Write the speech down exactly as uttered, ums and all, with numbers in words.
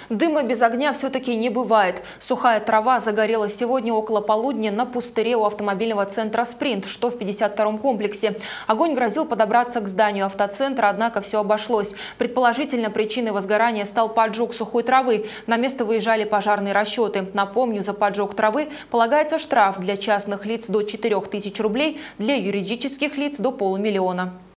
Дыма без огня все-таки не бывает. Сухая трава загорелась сегодня около полудня на пустыре у автомобильного центра «Спринт», что в пятьдесят втором комплексе. Огонь грозил подобраться к зданию автоцентра, однако все обошлось. Предположительно, причиной возгорания стал поджог сухой травы. На место выезжали пожарные расчеты. Напомню, за поджог травы полагается штраф для частных лиц до четырёх тысяч рублей, для юридических лиц до полумиллиона.